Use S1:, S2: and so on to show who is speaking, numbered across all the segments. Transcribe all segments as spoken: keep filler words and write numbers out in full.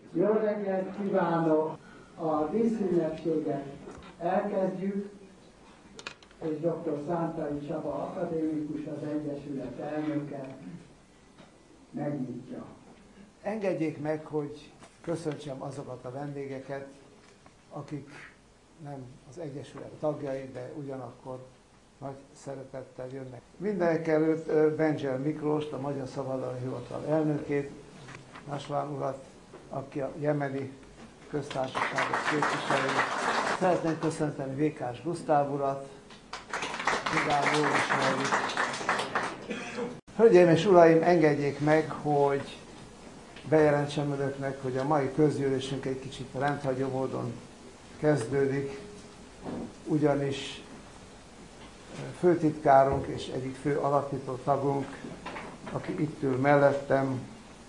S1: Jó reggelt kívánok! A díszünnepséget elkezdjük, és doktor Szántai Csaba akadémikus, az Egyesület elnöke megnyitja.
S2: Engedjék meg, hogy köszöntsem azokat a vendégeket, akik nem az Egyesület tagjai, de ugyanakkor nagy szeretettel jönnek. Mindenekelőtt Bencsel Miklóst, a Magyar Szabadalmi Hivatal elnökét, Nasván urat, aki a jemeni köztársaságot képviseli. Szeretném köszönteni Vékás Gusztáv urat, Igán jól ismerjük. Hölgyeim és uraim, engedjék meg, hogy bejelentsem önöknek, hogy a mai közgyűlésünk egy kicsit rendhagyó módon kezdődik, ugyanis főtitkárunk és egyik fő alapító tagunk, aki itt ül mellettem,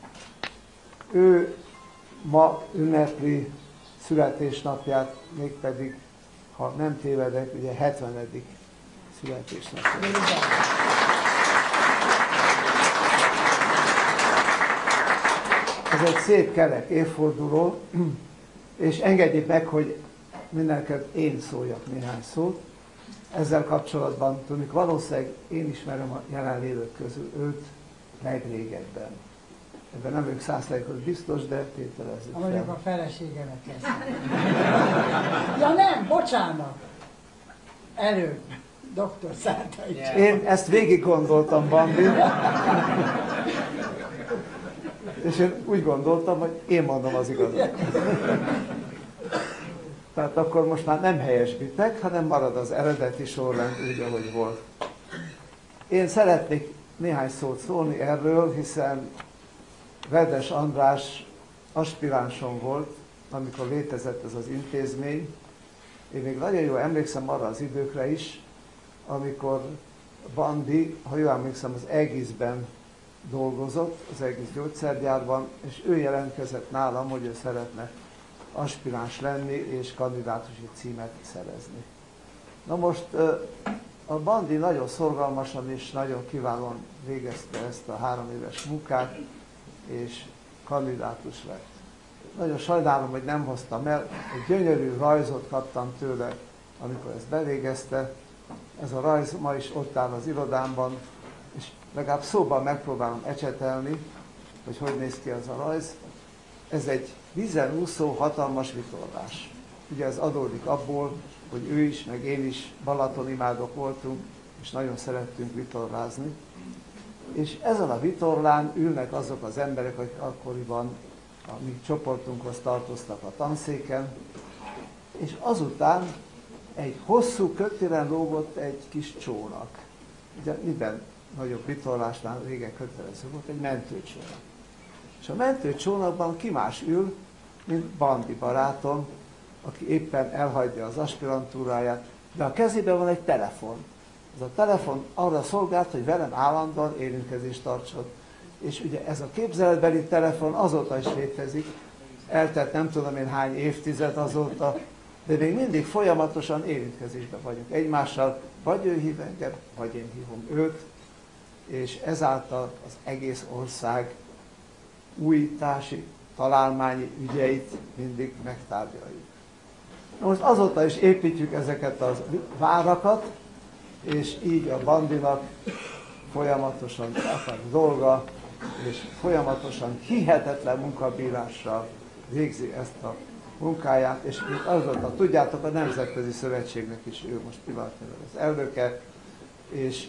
S2: ő ma ünnepli születésnapját, mégpedig, ha nem tévedek, ugye hetvenedik születésnapját. Ez egy szép kerek évforduló, és engedjék meg, hogy mindenkelőtt én szóljak néhány szót. Ezzel kapcsolatban tudjuk, valószínűleg én ismerem a jelenlévők közül őt legrégebben. Ebben nem ők száz százalékos biztos, de tételezzük fel.
S1: Mondjuk a feleségemet kezdtem. Ja nem, bocsánat! Előbb, doktor Szántai Csaba.
S2: Én ezt végig gondoltam, Bandi. És én úgy gondoltam, hogy én mondom az igazat. Tehát akkor most már nem helyesbítek, hanem marad az eredeti sorrend úgy, ahogy volt. Én szeretnék néhány szót szólni erről, hiszen Vedes András aspiránsom volt, amikor létezett ez az intézmény. Én még nagyon jól emlékszem arra az időkre is, amikor Bandi, ha jól emlékszem, az egészben dolgozott, az egész gyógyszergyárban, és ő jelentkezett nálam, hogy ő szeretne aspiráns lenni és kandidátusi címet szerezni. Na most a Bandi nagyon szorgalmasan és nagyon kiválóan végezte ezt a három éves munkát, és kandidátus lett. Nagyon sajnálom, hogy nem hoztam el, egy gyönyörű rajzot kaptam tőle, amikor ezt bevégezte. Ez a rajz ma is ott áll az irodámban, és legalább szóban megpróbálom ecsetelni, hogy hogy néz ki az a rajz. Ez egy vízen úszó hatalmas vitorlás. Ugye ez adódik abból, hogy ő is, meg én is Balatonimádok voltunk, és nagyon szerettünk vitorlázni. És ezen a vitorlán ülnek azok az emberek, akik akkoriban a mi csoportunkhoz tartoztak a tanszéken, és azután egy hosszú kötélen lógott egy kis csónak. Ugye minden nagyobb vitorlásnál régen kötelező volt egy mentőcsónak. És a mentőcsónakban ki más ül, mint Bandi barátom, aki éppen elhagyja az aspirantúráját, de a kezében van egy telefon. Ez a telefon arra szolgált, hogy velem állandóan érintkezést tartson. És ugye ez a képzeletbeli telefon azóta is létezik, eltelt nem tudom én hány évtized azóta, de még mindig folyamatosan érintkezésben vagyunk egymással, vagy ő hív engem, vagy én hívom őt, és ezáltal az egész ország újítási, találmányi ügyeit mindig megtárgyaljuk. Most azóta is építjük ezeket a várakat, és így a Bandinak folyamatosan akar dolga, és folyamatosan hihetetlen munkabírással végzi ezt a munkáját, és mint azóta tudjátok, a Nemzetközi Szövetségnek is ő most pillanatnyilag az elnöke, és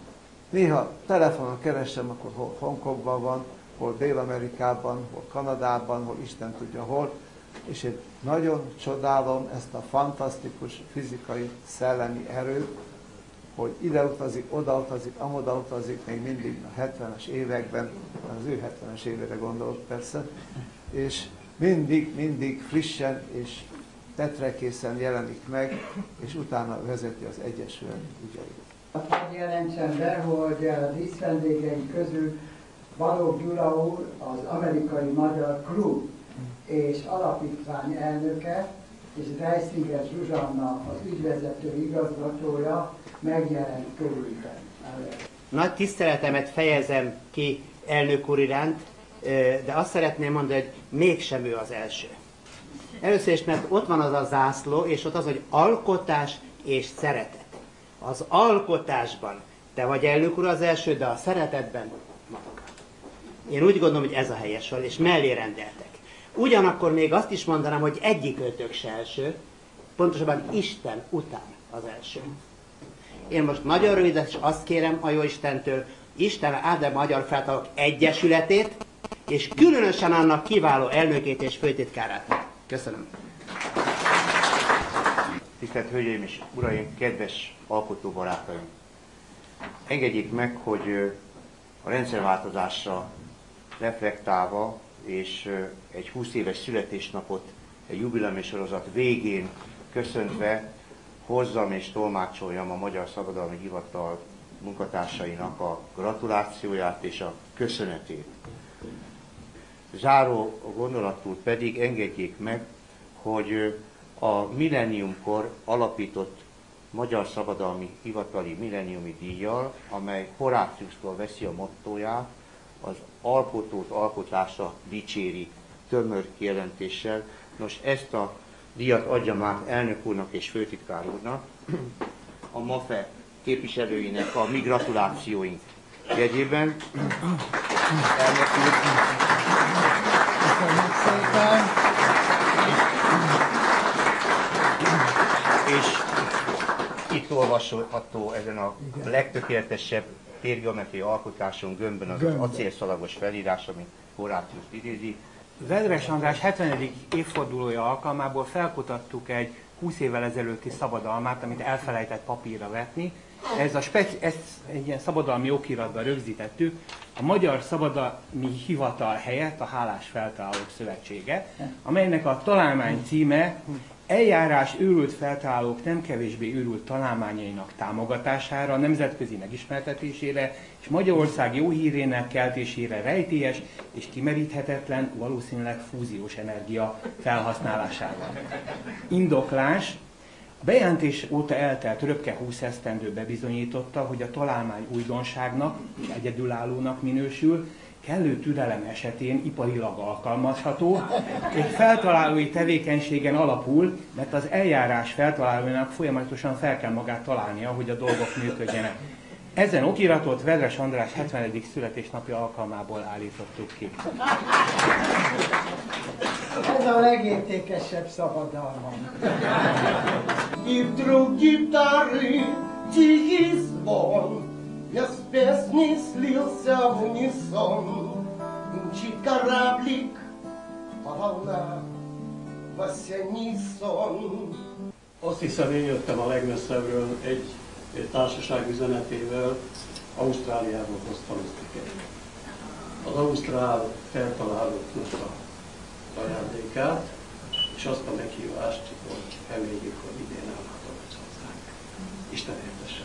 S2: néha telefonon keresem, akkor hol Hongkongban van, hol Dél-Amerikában, hol Kanadában, hol Isten tudja hol, és én nagyon csodálom ezt a fantasztikus fizikai, szellemi erőt, hogy ide utazik, oda utazik, amoda utazik, még mindig a hetvenes években, az ő hetvenes évére gondolok persze, és mindig, mindig frissen és tetrekészen jelenik meg, és utána vezeti az Egyesület ügyeit.
S1: Azt jelentsem be, hogy a díszvendégei közül Balogh Gyula úr, az Amerikai Magyar Klub és alapítvány elnöke, és Reisinger Zsuzsanna, az ügyvezető igazgatója megjelent körülben.
S3: Nagy tiszteletemet fejezem ki elnök úr iránt, de azt szeretném mondani, hogy mégsem ő az első. Először is, mert ott van az a zászló, és ott az, hogy alkotás és szeretet. Az alkotásban te vagy elnök úr az első, de a szeretetben maga. Én úgy gondolom, hogy ez a helyes van, és mellé rendeltek. Ugyanakkor még azt is mondanám, hogy egyik ötök se első, pontosabban Isten után az első. Én most nagyon röviden is azt kérem a Jóistentől, Isten áldja a Magyar Feltalálók Egyesületét, és különösen annak kiváló elnökét és főtitkárát. Köszönöm.
S4: Tisztelt Hölgyeim és Uraim, kedves alkotóbarátaim! Engedjék meg, hogy a rendszerváltozásra reflektálva, és egy húsz éves születésnapot egy jubileumi sorozat végén köszöntve hozzam és tolmácsoljam a Magyar Szabadalmi Hivatal munkatársainak a gratulációját és a köszönetét. Záró gondolatul pedig engedjék meg, hogy a millenniumkor alapított Magyar Szabadalmi Hivatali Millenniumi Díjjal, amely Horáciustól veszi a mottóját, az alkotót alkotásra dicséri tömör kijelentéssel. Nos, ezt a díjat adjam át elnök úrnak és főtitkár úrnak, a MAFE képviselőinek a mi gratulációink jegyében. Elnök úr.
S1: Köszönjük szépen.
S4: És itt olvasható ezen a legtökéletesebb térgeometriai alkotáson gömbben az, az acélszalagos felírás, ami Horáciust idézi.
S5: Vedres András hetvenedik évfordulója alkalmából felkutattuk egy húsz évvel ezelőtti szabadalmát, amit elfelejtett papírra vetni. Ez a speci- ezt egy ilyen szabadalmi okiratban rögzítettük. A Magyar Szabadalmi Hivatal helyett a Hálás Feltalálók Szövetsége, amelynek a találmány címe Eljárás őrült feltalálók nem kevésbé őrült találmányainak támogatására, nemzetközi megismertetésére és Magyarország jó hírének keltésére rejtélyes és kimeríthetetlen, valószínűleg fúziós energia felhasználásával. Indoklás. A bejelentés óta eltelt röpke húsz esztendő bebizonyította, hogy a találmány újdonságnak és egyedülállónak minősül, kellő türelem esetén iparilag alkalmazható, és feltalálói tevékenységen alapul, mert az eljárás feltalálóinak folyamatosan fel kell magát találnia, hogy a dolgok működjenek. Ezen okiratot Vedres András hetvenedik születésnapja alkalmából állítottuk ki.
S1: Ez a legértékesebb szabadalmam.
S6: И вдруг гитары тихий звон, без песни слился в унисон. Мчит кораблик по волнам в осенний сон.
S7: Azt hiszem, én jöttem a legmesszebbről egy, egy társaság üzenetével, Ausztráliából hoztam ezt. Az ausztrál feltalálóknak a ajándékát, és azt a meghívást, hogy reméljük, hogy idén ellátogatsz hozzánk. Isten értessen!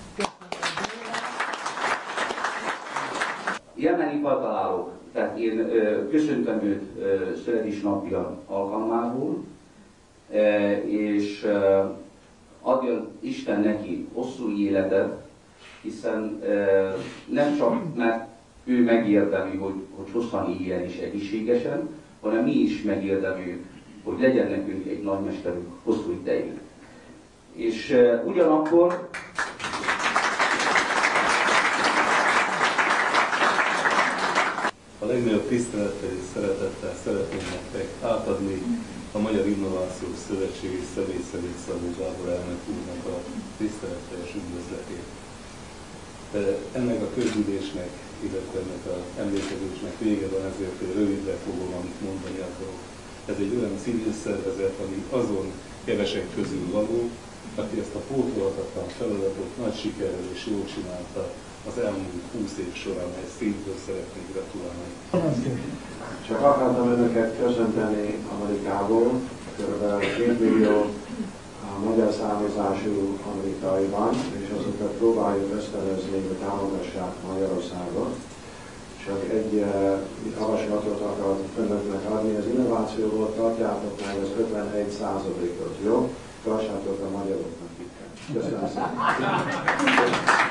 S8: Jemeni feltalálók, tehát én ö, köszöntöm őt ö, születésnapja alkalmából, ö, és ö, adjon Isten neki hosszú életet, hiszen ö, nem csak mert ő megérdemli, hogy, hogy hosszan éljen és egészségesen, hanem mi is megérdemeljük, hogy legyen nekünk egy nagymesterünk hosszú ideig. És uh, ugyanakkor
S9: a legnagyobb tisztelettel és szeretettel szeretném nektek átadni a Magyar Innovációs Szövetség és személy szerint Szabó Gábor elnök úrnak a tiszteletteljes üdvözletét. Ennek a közgyűlésnek, illetve ennek az emlékezésnek vége van, ezért én rövidre fogom, amit mondani akarok. Ez egy olyan civil szervezet, ami azon kevesek közül való, aki ezt a pótolhatatlan feladatot nagy sikerrel és jól csinálta az elmúlt húsz év során, ezt szívből szeretnék gratulálni.
S10: Csak akartam önöket köszönteni Amerikából, kb. két millió magyar származású amerikai van, és azokat próbáljuk ösztönözni, hogy támogassák Magyarországot. Csak egy uh, javaslatot akarok önöknek adni, az innovációból tartjátok meg az ötvenegy százalékot, jó? Tartsátok a magyaroknak itt. Köszönöm szépen!